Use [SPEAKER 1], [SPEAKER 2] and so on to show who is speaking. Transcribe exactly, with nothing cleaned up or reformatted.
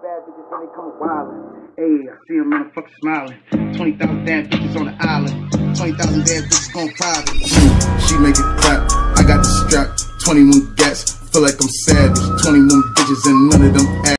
[SPEAKER 1] bad bitches when they come wildin'. Hey, I see them motherfuckers smiling. twenty thousand damn bitches on the island. twenty thousand damn bitches gon' private.
[SPEAKER 2] She make it clap. I got the strap. twenty-one gats. Feel like I'm savage. twenty-one bitches and none of them ass.